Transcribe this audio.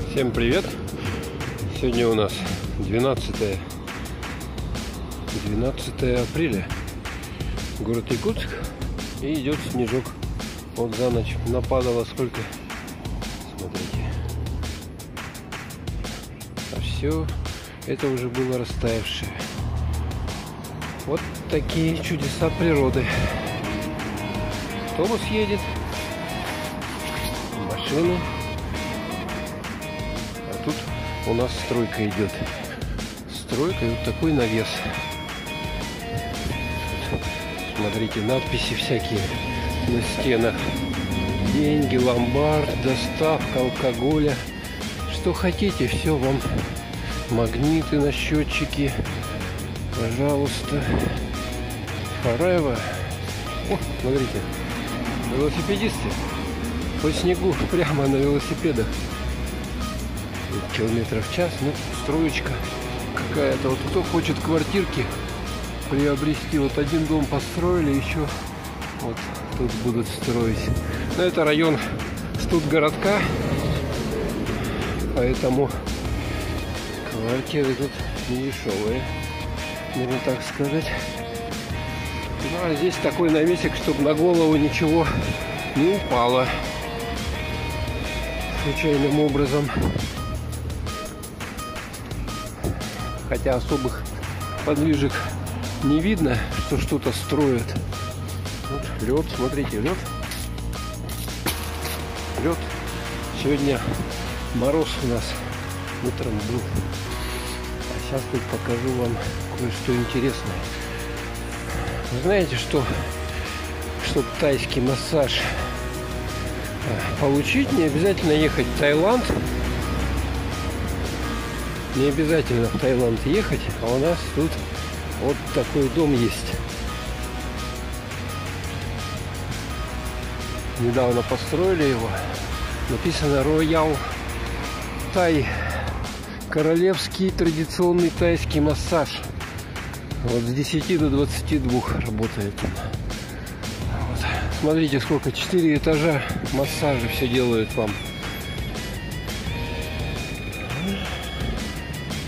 Всем привет! Сегодня у нас 12 апреля, город Якутск, и идет снежок. Вот за ночь нападало сколько? Смотрите. А все это уже было растаявшее. Вот такие чудеса природы. Автобус едет, машины. А тут у нас стройка идет. Стройка и вот такой навес. Смотрите, надписи всякие на стенах. Деньги, ломбард, доставка алкоголя. Что хотите, все вам. Магниты на счетчики. Пожалуйста. Форева. О, смотрите. Велосипедисты по снегу прямо на велосипедах. Километров в час. Ну, строечка какая-то. Вот кто хочет квартирки приобрести. Вот один дом построили, еще вот тут будут строить. Но это район Студгородка, поэтому квартиры тут не дешевые, можно так сказать. Ну а здесь такой навесик, чтобы на голову ничего не упало случайным образом. Хотя особых подвижек не видно, что что-то строят. Вот лед, смотрите, лед. Лед. Сегодня мороз у нас утром был. А сейчас тут покажу вам кое-что интересное. Вы знаете, что чтобы тайский массаж получить, не обязательно ехать в Таиланд. Не обязательно в Таиланд ехать, а у нас тут вот такой дом есть. Недавно построили его. Написано Royal Thai. Королевский традиционный тайский массаж. Вот с 10 до 22 работает он. Вот. Смотрите, сколько, 4 этажа массажа все делают вам.